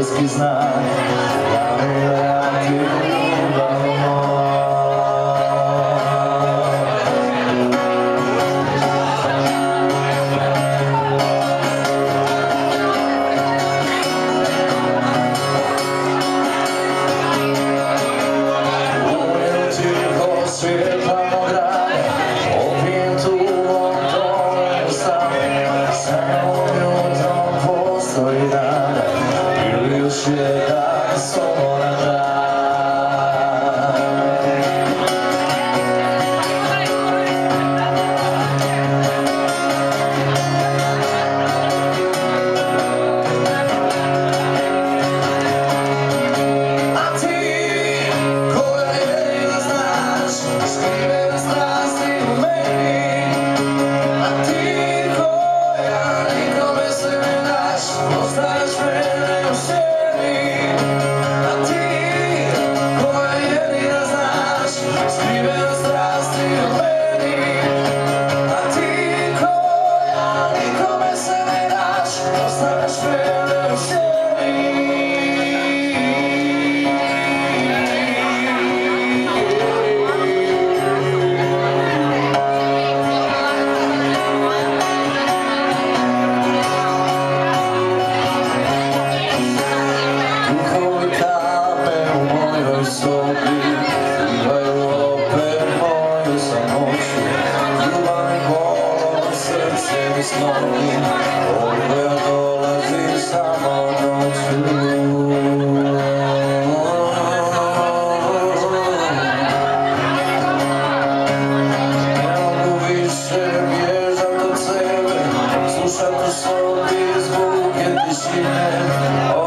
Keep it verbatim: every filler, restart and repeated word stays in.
nebeski znak, da mi vrati ljubav moja. Svjetla grada, opijem tu odolno sam, samo jutrom postoji nada, ili još jedan slobodan dan. A ti, koja jedina znaš, skrivene strasti u meni, a ti koja nikome se ne daš, ostaješ mene u sjeni. A ti koja jedina znaš, skrivene strasti u meni, a ti koja nikome se ne daš, ostaješ mene u sjeni. Sobi, bivaju opet moju samoću, ljubav mi bolom, srce mi snovi, ovdje dolazim samo noću. Ne mogu više bježat od sebe, slušat u sobi zvuke tišine.